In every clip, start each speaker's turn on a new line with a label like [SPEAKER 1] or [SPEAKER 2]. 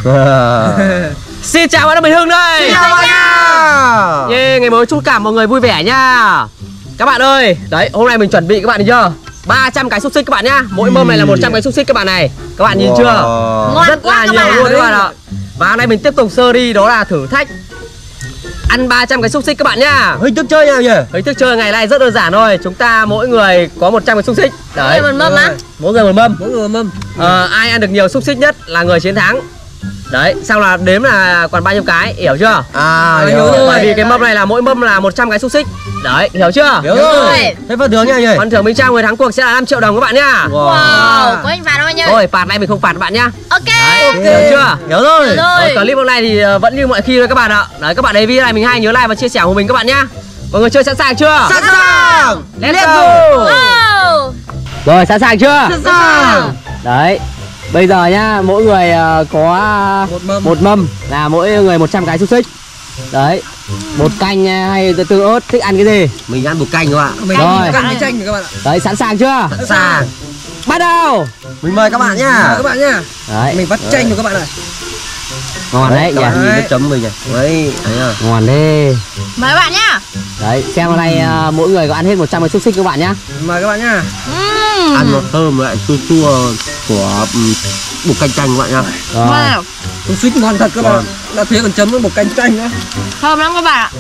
[SPEAKER 1] Xin chào bạn Mình Hưng đây.
[SPEAKER 2] Xin chào bạn nha.
[SPEAKER 1] Yeah, ngày mới chúc cả mọi người vui vẻ nha. Các bạn ơi, đấy hôm nay mình chuẩn bị các bạn thấy chưa? 300 cái xúc xích các bạn nhá. Mỗi mâm này là 100 cái xúc xích các bạn này. Các bạn nhìn chưa?
[SPEAKER 2] Ngon
[SPEAKER 1] rất là nhiều luôn các bạn ạ. Và hôm nay mình tiếp tục series đó là thử thách ăn 300 cái xúc xích các bạn nhá.
[SPEAKER 2] Hình thức chơi nào nhỉ?
[SPEAKER 1] Hình thức chơi ngày nay rất đơn giản thôi. Chúng ta mỗi người có 100 cái xúc xích. Đấy.
[SPEAKER 2] Mỗi người một mâm á?
[SPEAKER 1] Mỗi người một mâm.
[SPEAKER 2] Mỗi người một mâm.
[SPEAKER 1] Ai ăn được nhiều xúc xích nhất là người chiến thắng. Đấy, xong là đếm là còn bao nhiêu cái, hiểu chưa?
[SPEAKER 2] Hiểu rồi.
[SPEAKER 1] Bởi vì cái mâm này là mỗi mâm là 100 cái xúc xích. Đấy, hiểu chưa?
[SPEAKER 2] Hiểu rồi. Thế phần thưởng nha nhỉ?
[SPEAKER 1] Phần thưởng mình trao người thắng cuộc sẽ là 5 triệu đồng các bạn nhá.
[SPEAKER 3] Wow, có hình phạt không nhá?
[SPEAKER 1] Thôi, phạt này mình không phạt bạn nhá.
[SPEAKER 3] Ok.
[SPEAKER 1] Hiểu chưa?
[SPEAKER 2] Hiểu rồi.
[SPEAKER 1] Clip hôm nay thì vẫn như mọi khi thôi các bạn ạ. Đấy, các bạn thấy video này mình hay nhớ like và chia sẻ của mình các bạn nhá. Mọi người chơi sẵn sàng chưa?
[SPEAKER 2] Sẵn sàng.
[SPEAKER 1] Let's go.
[SPEAKER 3] Wow.
[SPEAKER 1] Rồi, sẵn sàng chưa?
[SPEAKER 2] Sẵn sàng.
[SPEAKER 1] Đấy. Bây giờ nhá, mỗi người có một mâm là mỗi người 100 cái xúc xích. Đấy. Một canh hay tương ớt, thích ăn cái gì?
[SPEAKER 2] Mình ăn một canh các bạn.
[SPEAKER 3] Mình
[SPEAKER 1] rồi.
[SPEAKER 3] canh với chanh
[SPEAKER 2] các bạn ạ.
[SPEAKER 1] Đấy, sẵn sàng chưa?
[SPEAKER 2] Sẵn sàng.
[SPEAKER 1] Bắt đầu.
[SPEAKER 2] Mình mời các bạn nhá.
[SPEAKER 4] Các bạn nhá.
[SPEAKER 1] Đấy.
[SPEAKER 4] Mình vắt chanh rồi các bạn ơi.
[SPEAKER 1] Ngon đấy
[SPEAKER 2] Các
[SPEAKER 1] nhỉ.
[SPEAKER 2] bạn nhìn cái chấm mình nhỉ. Đấy, thấy chưa?
[SPEAKER 1] Ngon đấy.
[SPEAKER 3] Mời các bạn nhá.
[SPEAKER 1] Đấy, xem hôm nay mỗi người có ăn hết 100 cái xúc xích các bạn nhá.
[SPEAKER 4] Mời các bạn nhá.
[SPEAKER 2] Ăn nó thơm lại chua chua của bột canh chanh các bạn nhá.
[SPEAKER 1] Rồi.
[SPEAKER 3] Wow.
[SPEAKER 4] Xúc xích ngon thật các bạn. Đã thế còn chấm với một canh chanh nữa.
[SPEAKER 3] Thơm lắm các bạn ạ.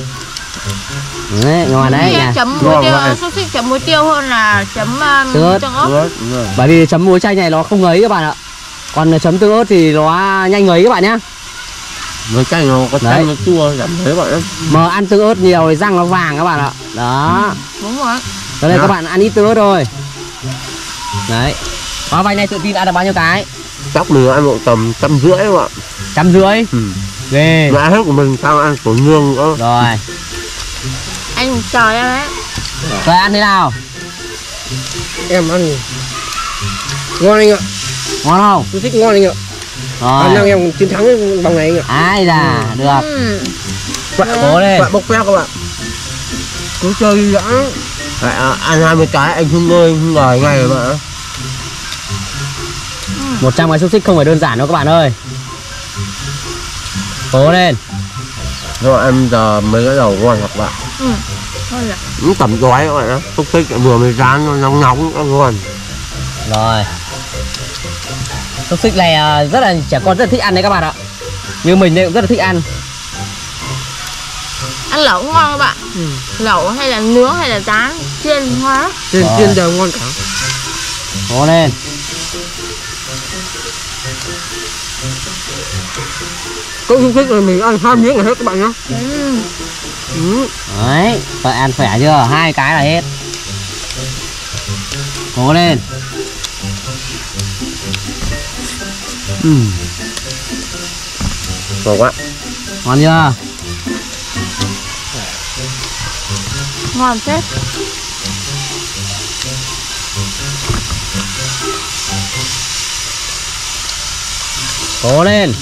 [SPEAKER 1] Đấy, ngon đấy nhỉ.
[SPEAKER 3] Chấm muối tiêu, xúc xích chấm muối tiêu hơn là chấm tương ớt.
[SPEAKER 2] Đúng rồi.
[SPEAKER 1] Bởi vì chấm muối chanh này nó không ngấy các bạn ạ. Còn chấm tương ớt thì nó nhanh ngấy các bạn nhá.
[SPEAKER 2] Với canh nó có chanh nó chua cảm thấy bạn nhá.
[SPEAKER 1] Mà ăn tương ớt nhiều thì răng nó vàng các bạn ạ. Đó.
[SPEAKER 3] Đúng rồi.
[SPEAKER 1] Cho nên các bạn ăn ít tương ớt thôi. Đấy. Hoa vay này tự tin ăn được bao nhiêu cái?
[SPEAKER 2] Chắc mình ăn một tầm 150 các bạn.
[SPEAKER 1] 150. Ghê.
[SPEAKER 2] Mà hết của mình sao ăn của nhương nữa.
[SPEAKER 1] Rồi.
[SPEAKER 3] Anh chờ em đấy.
[SPEAKER 1] Rồi ăn thế nào?
[SPEAKER 4] Em ăn ngon anh ạ.
[SPEAKER 1] Ngon không?
[SPEAKER 4] Xúc xích ngon anh ạ. Khả năng em chiến thắng vòng này anh ạ.
[SPEAKER 1] Ai da, được.
[SPEAKER 4] Bạn
[SPEAKER 1] cố lên.
[SPEAKER 4] Bạn bốc phét các bạn. Cứ chơi đã.
[SPEAKER 2] Ăn 20 cái anh không ngơi không ngồi ngay rồi bạn.
[SPEAKER 1] 100 cái xúc xích không phải đơn giản đâu các bạn ơi. Cố lên.
[SPEAKER 2] Rồi em giờ mới bắt đầu ngon các bạn.
[SPEAKER 3] Thôi rồi.
[SPEAKER 2] Cũng tầm gói các bạn á. Xúc xích vừa mới rán nó nóng nóng nó ngon.
[SPEAKER 1] Rồi. Xúc xích này rất là trẻ con rất là thích ăn đấy các bạn ạ. Như mình đây cũng rất là thích ăn.
[SPEAKER 3] Ăn lẩu cũng ngon các bạn. Lẩu hay là nướng hay là rán, chiên ngon lắm.
[SPEAKER 4] Chiên đều ngon cả.
[SPEAKER 1] Cố lên.
[SPEAKER 4] Có xúc xích rồi mình ăn 2 miếng là hết các bạn nhá.
[SPEAKER 1] Đấy, phải ăn khỏe chưa? 2 cái là hết. Cố lên.
[SPEAKER 2] Ngon quá.
[SPEAKER 1] Ngon chưa?
[SPEAKER 3] Ngon phết.
[SPEAKER 1] Cố lên.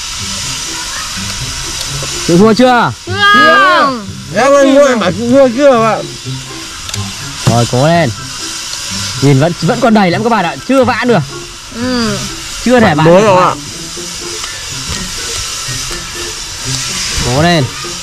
[SPEAKER 1] Chịu thua chưa?
[SPEAKER 3] Chưa.
[SPEAKER 2] Em ơi mua em bảo mua chưa các bạn.
[SPEAKER 1] Rồi cố lên. Nhìn vẫn còn đầy lắm các bạn ạ, chưa vãn được. Chưa thể vãn
[SPEAKER 2] mới
[SPEAKER 1] được.
[SPEAKER 2] không ạ?
[SPEAKER 1] Cố lên.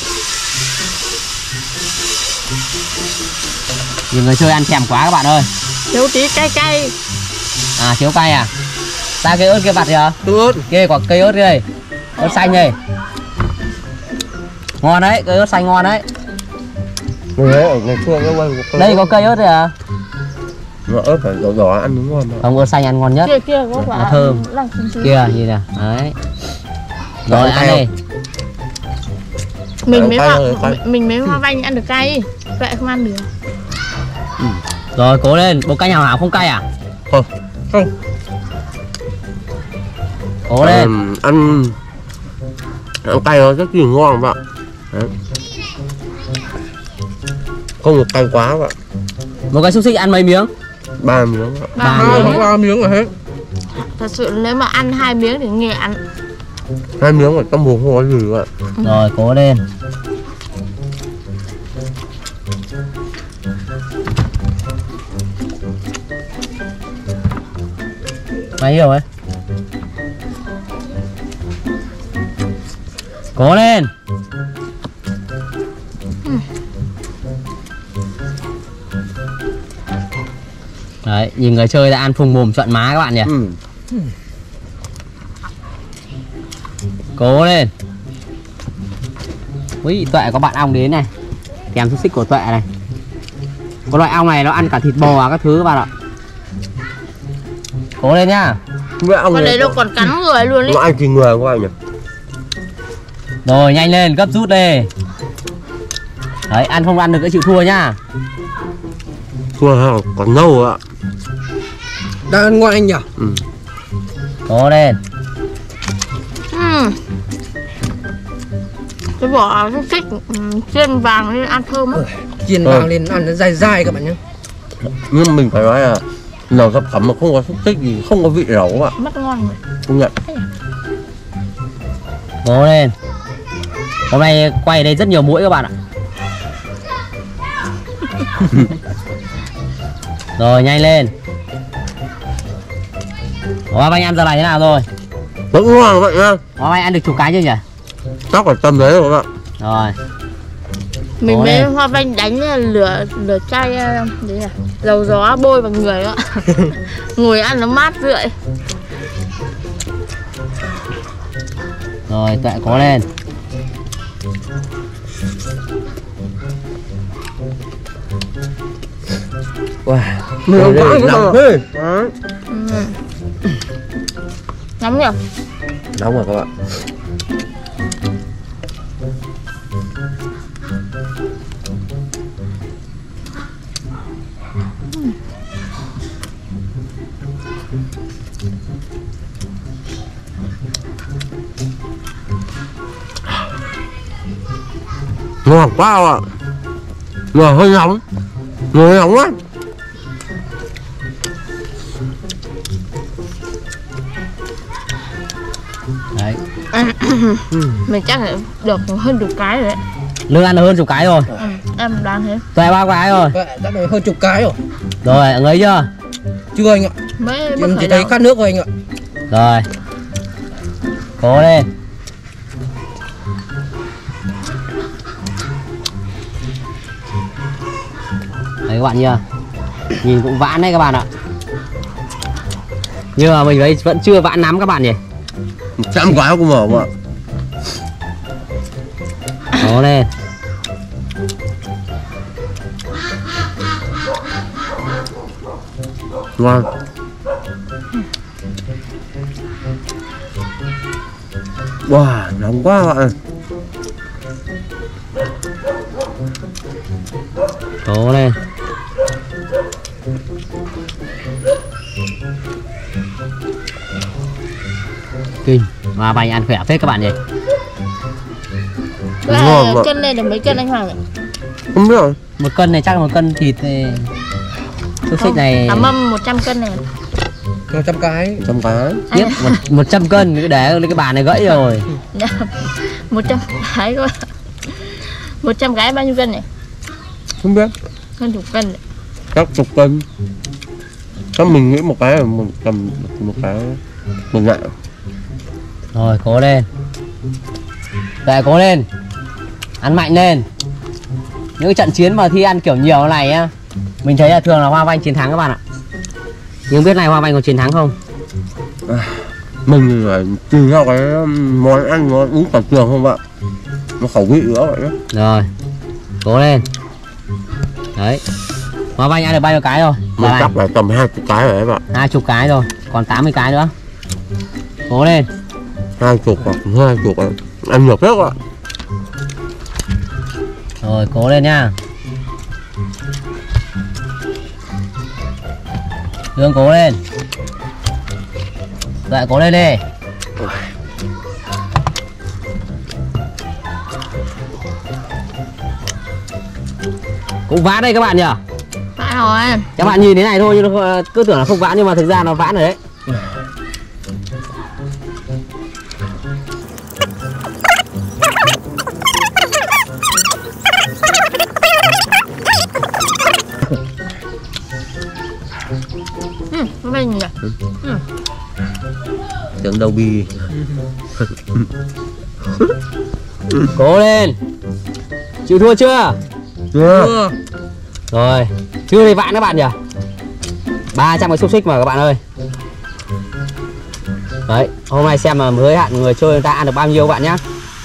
[SPEAKER 1] Nhìn người chơi ăn thèm quá các bạn ơi.
[SPEAKER 3] Thiếu tí cay cay.
[SPEAKER 1] À thiếu cay à? Ta cây ớt kia vặt kìa.
[SPEAKER 4] Tương ớt.
[SPEAKER 1] Kia có cây ớt kia đây. Ớt xanh đây. Ngon đấy, cây ớt xanh ngon đấy.
[SPEAKER 2] Đấy, ngày xưa cái quay
[SPEAKER 1] Đây có cây ớt rồi à?
[SPEAKER 2] mà ớt phải đỏ đỏ ăn đúng ngon mà.
[SPEAKER 1] Không, ớt xanh ăn ngon nhất.
[SPEAKER 3] Kia kia có quả.
[SPEAKER 1] Nó thơm. Kia nhìn nè. Đấy. Rồi ăn đi.
[SPEAKER 3] Mình mấy hoa vanh ăn được cay. Vậy không ăn được.
[SPEAKER 1] Rồi cố lên, bột canh hảo không cay à?
[SPEAKER 2] Không.
[SPEAKER 1] Cố lên.
[SPEAKER 2] Ăn cay nó rất là ngon bạn. Đấy. Không được cay quá bạn.
[SPEAKER 1] Một cái xúc xích ăn mấy miếng?
[SPEAKER 2] 3 miếng.
[SPEAKER 4] 3 miếng là hết.
[SPEAKER 3] Thật sự nếu mà ăn 2 miếng thì nghe ăn.
[SPEAKER 2] 2 miếng mà trong mồm không có gì bạn.
[SPEAKER 1] Rồi cố lên. Mấy rồi? Cố lên. Đấy, nhìn người chơi đã ăn phùng mồm trọn má các bạn nhỉ. Cố lên. Ui, Tuệ có bạn ong đến này. Kèm xúc xích của Tuệ này. Có loại ong này nó ăn cả thịt bò và các thứ các bạn ạ. Cố lên nhá.
[SPEAKER 3] Con đấy nó còn cắn người luôn đấy.
[SPEAKER 2] Nó ăn thì người của anh nhỉ.
[SPEAKER 1] Rồi nhanh lên, gấp rút đi. Đấy, ăn không ăn được cái chịu thua nhá.
[SPEAKER 2] Thua còn nâu ạ.
[SPEAKER 4] Đang ăn ngon anh nhỉ?
[SPEAKER 1] Cố lên.
[SPEAKER 3] Cái vỏ xúc xích chiên vàng lên ăn thơm á.
[SPEAKER 4] Chiên vàng lên ăn nó dai dai các bạn nhé.
[SPEAKER 2] Nhưng mình phải nói là nồi cơm phẩm mà không có xúc xích gì, không có vị rau ạ.
[SPEAKER 3] Mất ngon rồi.
[SPEAKER 2] Công nhận.
[SPEAKER 1] Cố lên. Hôm nay quay ở đây rất nhiều muỗi các bạn ạ. Rồi nhanh lên. Hoa Anh ăn giờ này thế nào rồi?
[SPEAKER 2] Vẫn ngon vậy nha.
[SPEAKER 1] Hoa Anh ăn được chục cái chưa nhỉ?
[SPEAKER 2] Chắc phải tầm đấy rồi các bạn.
[SPEAKER 1] Rồi.
[SPEAKER 3] Mình
[SPEAKER 1] Cố
[SPEAKER 3] mới
[SPEAKER 1] lên.
[SPEAKER 3] Hoa Vanh đánh lửa chai đấy à, dầu gió bôi vào người đó. Ngồi ăn nó mát rượi.
[SPEAKER 1] Rồi Tuệ cố lên.
[SPEAKER 2] Wow.
[SPEAKER 4] Ngon quá
[SPEAKER 2] Nóng thế.
[SPEAKER 3] Nóng nhỉ?
[SPEAKER 2] Nóng rồi các bạn. Ngon quá các bạn. Ngon hơi nóng. Ngon nóng quá.
[SPEAKER 1] Đấy.
[SPEAKER 3] Mình chắc là được hơn chục cái rồi đấy.
[SPEAKER 1] Lương ăn được hơn chục cái rồi.
[SPEAKER 3] Em đoán thế.
[SPEAKER 1] Tuệ bao cái rồi.
[SPEAKER 4] Đã được hơn chục cái rồi.
[SPEAKER 1] Rồi, ngấy chưa?
[SPEAKER 4] Chưa anh ạ.
[SPEAKER 3] Mới
[SPEAKER 4] Em chỉ
[SPEAKER 3] khởi
[SPEAKER 4] thấy
[SPEAKER 3] đầu.
[SPEAKER 4] khát nước thôi anh ạ.
[SPEAKER 1] Rồi. Cố lên. Đấy các bạn nhá. Nhìn cũng vãn đấy các bạn ạ. Nhưng mà mình thấy vẫn chưa vãn lắm các bạn nhỉ.
[SPEAKER 2] 100 cái cũng mở mà.
[SPEAKER 1] Cố lên.
[SPEAKER 2] Ngon. Wow, nóng quá các bạn.
[SPEAKER 1] Cố lên. Kinh. Hoa Anh ăn khỏe phết các bạn nhỉ.
[SPEAKER 2] Ngon mà.
[SPEAKER 3] Cân lên được mấy cân anh Hoàng ạ?
[SPEAKER 2] Không biết rồi.
[SPEAKER 1] 1 cân này chắc là 1 cân thịt thì xúc xích này
[SPEAKER 3] Cả mâm 100 cân này.
[SPEAKER 4] 100 cái.
[SPEAKER 2] 100 cái.
[SPEAKER 1] tiếp 100 cân để lên cái bàn này gãy rồi.
[SPEAKER 3] 100 cái cơ. 100 cái bao nhiêu cân này?
[SPEAKER 2] Không biết.
[SPEAKER 3] Hơn chục cân đấy.
[SPEAKER 2] Chắc chục cân. Chắc mình nghĩ một cái là tầm một cái một ngại.
[SPEAKER 1] Rồi cố lên. Để cố lên. Ăn mạnh lên. Những cái trận chiến mà thi ăn kiểu nhiều này á, mình thấy là thường là Hoa Anh chiến thắng các bạn ạ. Nhưng không biết này Hoa Anh có chiến thắng không?
[SPEAKER 2] Mình thì phải tùy theo cái món ăn nó uống cả trường không bạn. Nó khẩu vị nữa vậy đó.
[SPEAKER 1] Rồi. Cố lên. Đấy. Hoa Anh ăn được bao nhiêu cái rồi?
[SPEAKER 2] Mình chắc là tầm 20 cái rồi đấy bạn.
[SPEAKER 1] 20 cái rồi, còn 80 cái nữa. Cố lên.
[SPEAKER 2] 20 hoặc 20 ăn nhiều phết ạ.
[SPEAKER 1] Rồi cố lên nha. Lương cố lên. Lại cố lên đi. Cũng vãn đây các bạn nhỉ.
[SPEAKER 3] Vãn rồi.
[SPEAKER 1] Các bạn nhìn thế này thôi nhưng nó cứ tưởng là không vãn nhưng mà thực ra nó vãn rồi đấy.
[SPEAKER 3] Mình nhỉ.
[SPEAKER 2] Tưởng đầu bì.
[SPEAKER 1] Cố lên. Chịu thua chưa?
[SPEAKER 2] Chưa.
[SPEAKER 1] Rồi, chưa thì vạn các bạn nhỉ? 300 cái xúc xích mà các bạn ơi. Đấy, hôm nay xem mà mới hạn người chơi người ta ăn được bao nhiêu bạn nhá.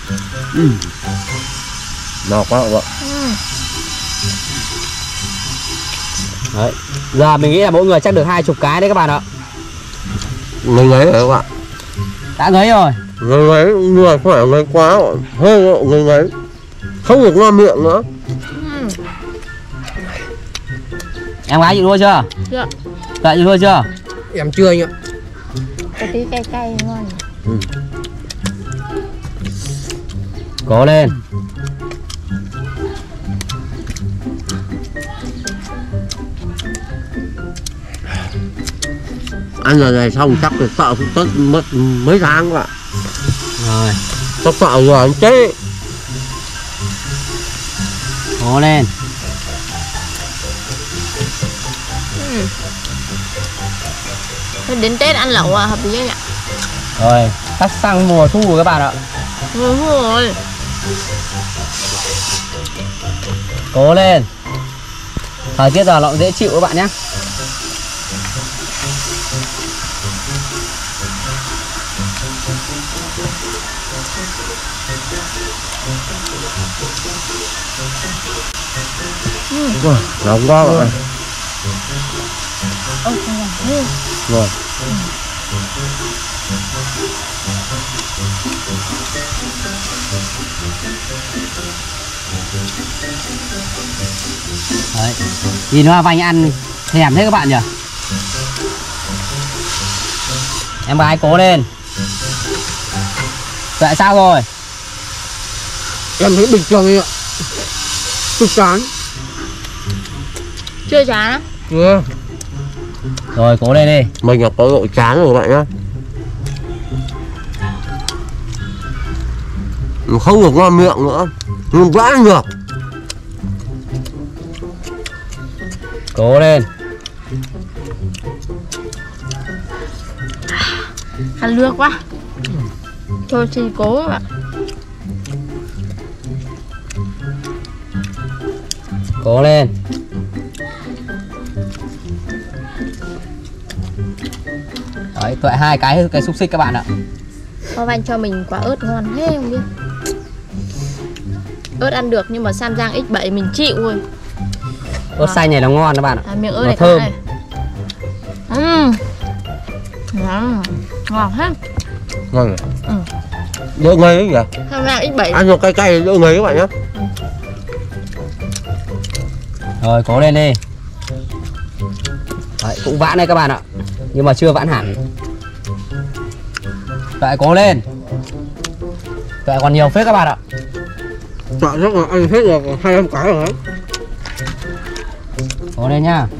[SPEAKER 2] Nào quá các bạn.
[SPEAKER 1] Đấy, giờ mình nghĩ là mỗi người chắc được 20 cái đấy các bạn ạ.
[SPEAKER 2] Ngấy rồi các bạn.
[SPEAKER 1] Đã ngấy rồi.
[SPEAKER 2] Ngấy người phải ngấy quá, hơi ngấy. Không được ngon miệng nữa.
[SPEAKER 1] Em gái chịu thua chưa?
[SPEAKER 3] Dạ.
[SPEAKER 1] Dạ chịu thua chưa?
[SPEAKER 4] Em chưa anh ạ.
[SPEAKER 3] Có tí cay cay ngon.
[SPEAKER 1] Cố lên.
[SPEAKER 2] Ăn giờ này xong chắc là sợ cũng mất mấy tháng các bạn.
[SPEAKER 1] Rồi,
[SPEAKER 2] Chắc sợ rồi anh chết.
[SPEAKER 1] cố lên.
[SPEAKER 3] Thế đến Tết ăn lẩu à, hợp lý nhỉ?
[SPEAKER 1] Rồi, sắp sang mùa thu rồi các bạn ạ.
[SPEAKER 3] Đúng rồi.
[SPEAKER 1] Cố lên. Thời tiết giờ nó cũng dễ chịu các bạn nhé.
[SPEAKER 2] Nóng quá các bạn. Rồi.
[SPEAKER 1] Đấy, nhìn Hoa Vanh ăn thèm thế các bạn nhỉ. Em gái cố lên. Tại sao rồi?
[SPEAKER 4] Em thấy bình thường anh ạ. Cực chán.
[SPEAKER 3] Chưa chán á?
[SPEAKER 4] Chưa.
[SPEAKER 1] Rồi cố lên đi.
[SPEAKER 2] Mình là có độ chán rồi các bạn nhá. Không được ngon miệng nữa. Nhưng vẫn ăn được.
[SPEAKER 1] Cố lên.
[SPEAKER 3] Ăn lưa quá. Thôi thì cố ạ.
[SPEAKER 1] Cố lên. Đấy, tuệ 2 cái xúc xích các bạn ạ.
[SPEAKER 3] Hoa Vanh cho mình quả ớt ngon thế không biết. Ớt ăn được nhưng mà Sam Giang X7 mình chịu rồi.
[SPEAKER 1] Ớt xanh này nó ngon các bạn ạ.
[SPEAKER 3] Miệng ớt
[SPEAKER 1] Nó
[SPEAKER 3] này
[SPEAKER 1] thơm.
[SPEAKER 3] Ngon hết.
[SPEAKER 2] Ngon rồi. Đỡ ngấy ấy nhỉ?
[SPEAKER 3] Sam Giang X7.
[SPEAKER 2] Ăn nó cay cay đỡ ngấy các bạn nhá.
[SPEAKER 1] Rồi cố lên đi. Đấy, cũng vãn đây các bạn ạ. Nhưng mà chưa vãn hẳn. Tuệ cố lên. Tuệ còn nhiều phết các bạn ạ.
[SPEAKER 4] Dạ chắc là ăn hết rồi, còn 200 cái rồi đấy.
[SPEAKER 1] Cố lên nhá.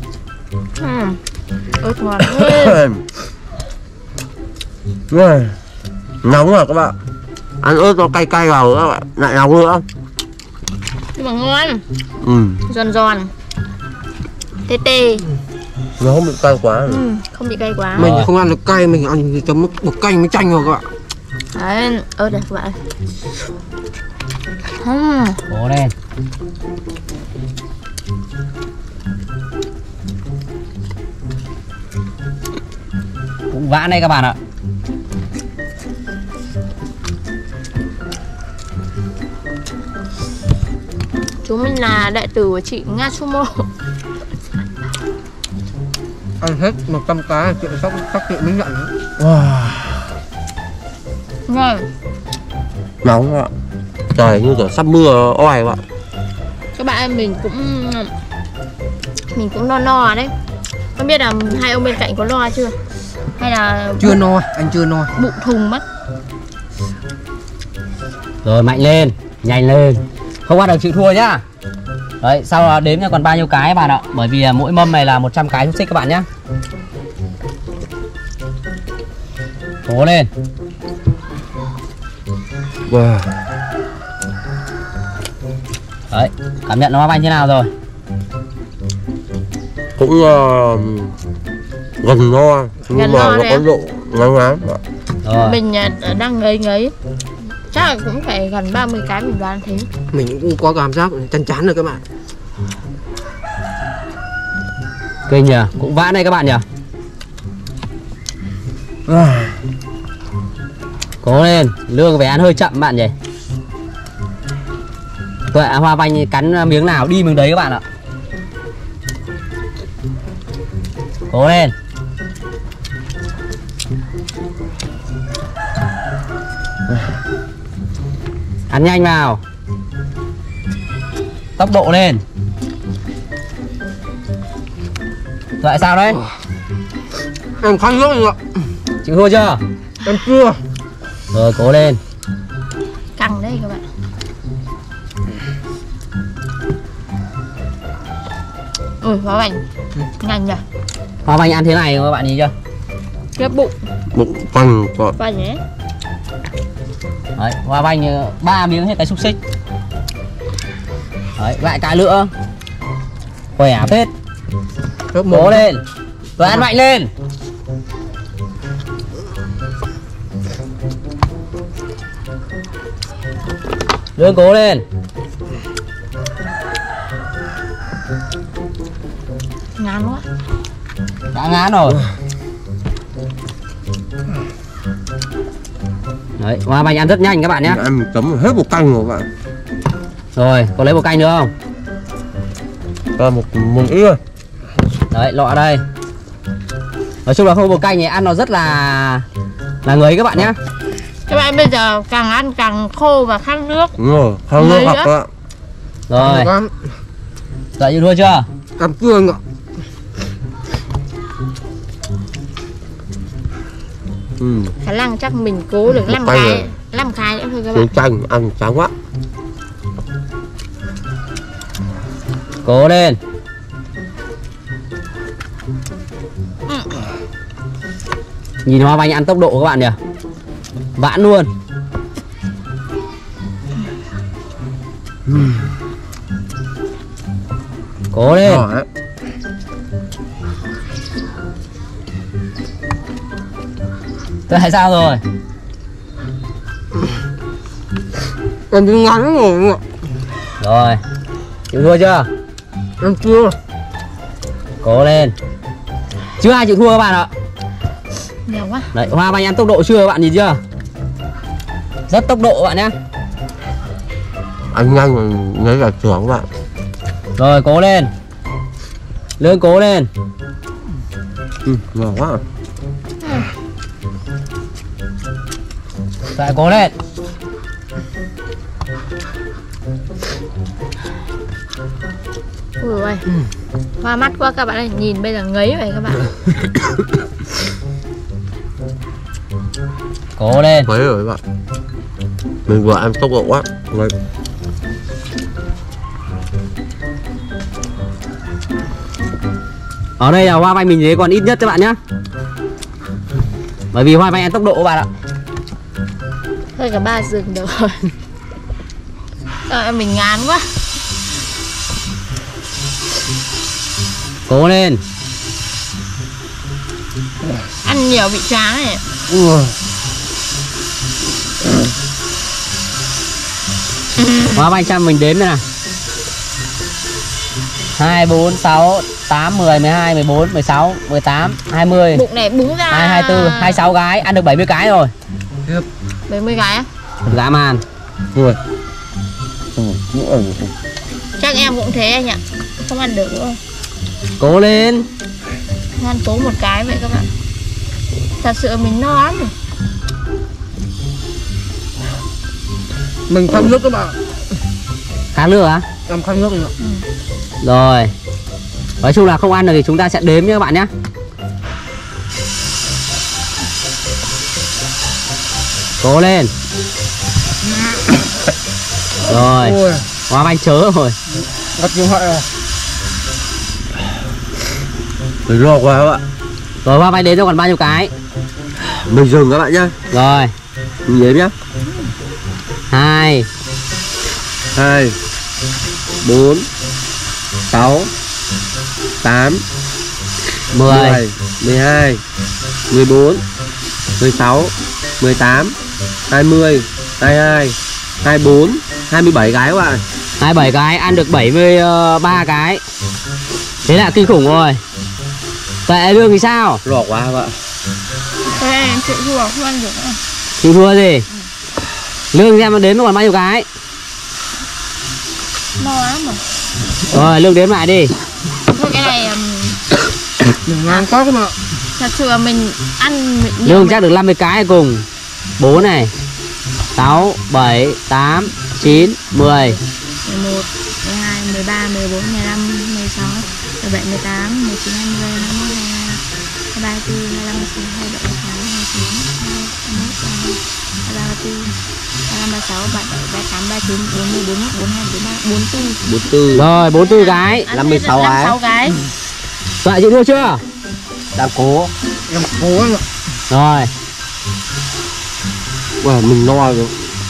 [SPEAKER 3] Ớt ngon thế.
[SPEAKER 2] Rồi. Nóng rồi các bạn. Ăn ớt nó cay cay vào các bạn. Lại nóng nữa.
[SPEAKER 3] Nhưng mà ngon. Giòn giòn. Tê tê.
[SPEAKER 2] Nó không bị cay quá.
[SPEAKER 3] Không bị cay quá.
[SPEAKER 4] Mình không ăn được cay, mình ăn chấm bột canh với chanh rồi các bạn.
[SPEAKER 3] Đấy, ớt này các bạn.
[SPEAKER 1] Cố lên. Cũng vãn đây các bạn ạ.
[SPEAKER 3] Chúng mình là đệ tử của chị Nga Sumo.
[SPEAKER 4] Ăn hết 100 cái chuyện các chị mới nhận nữa.
[SPEAKER 2] Wow.
[SPEAKER 3] Ngon.
[SPEAKER 2] Nóng ạ. Trời như kiểu sắp mưa oai các bạn.
[SPEAKER 3] Các bạn em mình cũng no đấy. Không biết là hai ông bên cạnh có lo chưa? Hay là
[SPEAKER 4] Chưa no, anh chưa no.
[SPEAKER 3] bụng thùng mất.
[SPEAKER 1] Rồi mạnh lên, nhanh lên. Không bắt được chịu thua nhá. Đấy, sau đó đếm cho còn bao nhiêu cái các bạn ạ. Bởi vì mỗi mâm này là 100 cái xúc xích các bạn nhá. Cố lên.
[SPEAKER 2] Wow.
[SPEAKER 1] Đấy, cảm nhận nó Hoa Vanh thế nào rồi?
[SPEAKER 2] Cũng gần no. Nhưng
[SPEAKER 3] Gần
[SPEAKER 2] mà
[SPEAKER 3] no
[SPEAKER 2] nó
[SPEAKER 3] đấy
[SPEAKER 2] có
[SPEAKER 3] à?
[SPEAKER 2] độ ngắn ngắn.
[SPEAKER 1] Rồi.
[SPEAKER 3] Mình đang ngấy. Chắc là cũng phải gần 30 cái mình đoán thế.
[SPEAKER 4] Mình cũng có cảm giác chán chán rồi các bạn.
[SPEAKER 1] Kinh nhờ, cũng vã này các bạn nhờ. Cố lên, Lương phải ăn hơi chậm bạn nhỉ. Tuệ Hoa Vanh cắn miếng nào đi miếng đấy các bạn ạ. Cố lên. Ăn nhanh vào. Tốc độ lên. Tuệ sao đấy?
[SPEAKER 4] Em khăn nước rồi ạ.
[SPEAKER 1] Chịu thua chưa?
[SPEAKER 4] Em chưa.
[SPEAKER 1] Rồi cố lên.
[SPEAKER 3] Căng đấy các bạn. Ui, Hoa Vanh nhanh nhỉ.
[SPEAKER 1] Hoa Vanh ăn thế này các bạn nhìn chưa?
[SPEAKER 3] Cái bụng
[SPEAKER 2] Bụng căng còn.
[SPEAKER 3] Vanh ấy.
[SPEAKER 1] Đấy, Hoa Vanh 3 miếng hết cái xúc xích. Đấy, lại cái nữa. Khỏe phết. Cố lên. Rồi ăn mạnh lên. Lương cố lên.
[SPEAKER 3] Ngán quá.
[SPEAKER 1] Đã ngán rồi. Đấy, Hoa Vanh ăn rất nhanh các bạn nhé.
[SPEAKER 2] Em chấm hết một canh rồi các bạn.
[SPEAKER 1] Rồi, có lấy một canh nữa không?
[SPEAKER 2] Ta một ít thôi.
[SPEAKER 1] Đấy, lọ đây. Nói chung là không một canh này ăn nó rất là người các bạn nhé.
[SPEAKER 3] Các bạn bây giờ càng ăn càng khô và khát nước.
[SPEAKER 2] Đúng rồi, không nước hoặc các bạn.
[SPEAKER 1] Rồi, dậy chịu thua chưa?
[SPEAKER 4] Em chưa anh ạ.
[SPEAKER 3] Khả năng chắc mình cố được 5
[SPEAKER 2] tay
[SPEAKER 3] cái.
[SPEAKER 2] rồi.
[SPEAKER 3] 5 cái nữa thôi các
[SPEAKER 2] Miếng
[SPEAKER 3] bạn.
[SPEAKER 2] chanh ăn chán quá.
[SPEAKER 1] Cố lên. Nhìn Hoa Vanh ăn tốc độ các bạn nhỉ. Vãn luôn. Cố lên.
[SPEAKER 2] Rồi.
[SPEAKER 1] Tại sao rồi?
[SPEAKER 4] Em bị ngắn rồi anh ạ.
[SPEAKER 1] Rồi, chịu thua chưa?
[SPEAKER 4] Em chưa.
[SPEAKER 1] Cố lên. Chưa ai chịu thua các bạn ạ.
[SPEAKER 3] Nhiều quá.
[SPEAKER 1] Đấy, Hoa Vanh ăn tốc độ chưa các bạn nhìn chưa? Rất tốc độ các bạn nhé.
[SPEAKER 2] Ăn nhanh rồi lấy cả trưởng các bạn.
[SPEAKER 1] Rồi cố lên. Lương cố lên.
[SPEAKER 2] Ngon quá.
[SPEAKER 1] Lại cố lên.
[SPEAKER 3] Ui ơi. Hoa mắt quá các bạn ơi. Nhìn bây giờ ngấy vậy các bạn.
[SPEAKER 1] Cố lên.
[SPEAKER 2] Mấy rồi các bạn. Mình vừa ăn tốc độ quá. Rồi.
[SPEAKER 1] Ở đây là Hoa Vanh mình thấy còn ít nhất các bạn nhé. Bởi vì Hoa Vanh ăn tốc độ các bạn ạ.
[SPEAKER 3] Thôi cả 3 rừng được rồi. Mình ngán quá.
[SPEAKER 1] Cố lên.
[SPEAKER 3] Ăn nhiều bị chán này.
[SPEAKER 1] Hoa Vanh cho mình đếm đây nè. 2, 4, 6, 8, 10, 12, 14, 16, 18, 20,
[SPEAKER 3] Bụng này búng ra
[SPEAKER 1] 22, 24, 26 cái. Ăn được 70 cái rồi.
[SPEAKER 3] 70 cái á.
[SPEAKER 1] Dã man.
[SPEAKER 2] Rồi.
[SPEAKER 3] Chắc em cũng thế anh ạ. Không ăn được nữa.
[SPEAKER 1] Cố lên.
[SPEAKER 3] Ăn cố một cái vậy các bạn. Thật sự mình no lắm rồi.
[SPEAKER 4] Mình khăn nước các bạn.
[SPEAKER 1] Khát nước hả?
[SPEAKER 4] Em khăn nước anh ạ.
[SPEAKER 1] Rồi. Nói chung là không ăn được thì chúng ta sẽ đếm nhé các bạn nhé. Cố lên. Rồi.
[SPEAKER 4] Ôi,
[SPEAKER 1] Hoa Vanh chớ rồi.
[SPEAKER 4] gặp điện thoại rồi.
[SPEAKER 2] Mình lo quá các bạn.
[SPEAKER 1] Rồi Hoa Vanh đến cho còn bao nhiêu cái?
[SPEAKER 2] Mình dừng các bạn nhá.
[SPEAKER 1] Rồi.
[SPEAKER 2] Mình đếm nhá.
[SPEAKER 1] 2,
[SPEAKER 2] 2, 4, 6, 8,
[SPEAKER 1] 10,
[SPEAKER 2] 12, 14, 16, 18, 20, 22, 24, 27 cái các bạn.
[SPEAKER 1] 27 cái ăn được 73 cái. Thế là kinh khủng rồi. Tuệ lương thì sao?
[SPEAKER 2] Lọ quá các bạn.
[SPEAKER 3] Thế em chịu thua không ăn được nữa.
[SPEAKER 1] Chịu thua gì? Lương xem nó đếm nó còn bao nhiêu cái.
[SPEAKER 3] No lắm mà.
[SPEAKER 1] Rồi lương đếm lại đi.
[SPEAKER 3] Thôi cái này
[SPEAKER 4] ngon quá các bạn.
[SPEAKER 3] thật sự là mình ăn nhiều
[SPEAKER 1] Lương
[SPEAKER 3] mà.
[SPEAKER 1] chắc được 50 cái cùng. 4 này 6, 7, 8, 9, 10
[SPEAKER 3] 11, 12, 13, 14, 15, 16, 17, 18, 19, 20, 21, 22, 23, 24, 25, 26, 27, 28, 29, 30, 31, 32, 33, 34, 42, 43, 44.
[SPEAKER 1] Rồi 44 cái.
[SPEAKER 3] Ăn
[SPEAKER 2] 56
[SPEAKER 3] hết
[SPEAKER 2] cái.
[SPEAKER 3] 56 cái.
[SPEAKER 1] Tuệ chịu thua chưa?
[SPEAKER 2] Đang cố.
[SPEAKER 4] Em cố anh ạ.
[SPEAKER 1] Rồi
[SPEAKER 2] Wow, mình no rồi.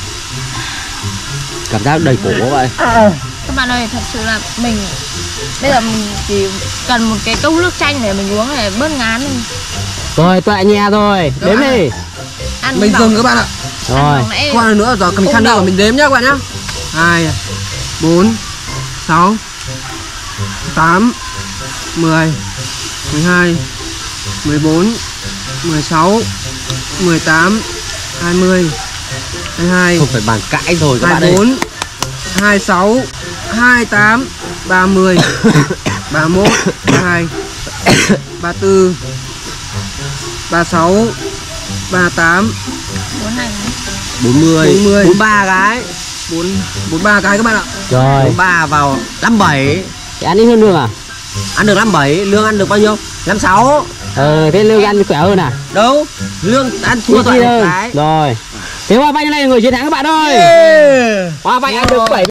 [SPEAKER 2] Cảm giác đầy cổ vậy.
[SPEAKER 3] Các bạn ơi, thật sự là mình bây giờ mình chỉ cần một cái cốc nước chanh để mình uống để bớt ngán đi.
[SPEAKER 1] Rồi Tuệ nhẹ rồi. Đếm đi.
[SPEAKER 3] Ăn
[SPEAKER 4] Mình
[SPEAKER 3] bảo-
[SPEAKER 4] dừng các bạn ạ.
[SPEAKER 3] ăn
[SPEAKER 1] Rồi
[SPEAKER 3] bảo nãy
[SPEAKER 4] Qua nữa giờ mình khăn đi và mình đếm nhá các bạn nhá. 2, 4, 6, 8, 10, 12, 14, 16, 18, 20, 22,
[SPEAKER 2] Không phải bàn cãi rồi các bạn ơi.
[SPEAKER 4] 24, 26, 28, 30, 31, 32, 34, 36, 38,
[SPEAKER 3] 42 cái.
[SPEAKER 2] 40,
[SPEAKER 4] 40,
[SPEAKER 2] 43 cái.
[SPEAKER 4] 43 cái các bạn ạ.
[SPEAKER 1] Rồi
[SPEAKER 2] 43 vào 57.
[SPEAKER 1] thì ăn ít hơn lương à?
[SPEAKER 2] Ăn được 57, lương ăn được bao nhiêu? 56.
[SPEAKER 1] Thế lương ăn khỏe hơn à?
[SPEAKER 2] Đâu? Lương ăn thua
[SPEAKER 1] Ít
[SPEAKER 2] Tuệ một
[SPEAKER 1] hơn.
[SPEAKER 2] cái.
[SPEAKER 1] Rồi thế Hoa Vanh này là người chiến thắng các bạn ơi.
[SPEAKER 2] Yeah.
[SPEAKER 1] Hoa Vanh ăn được 7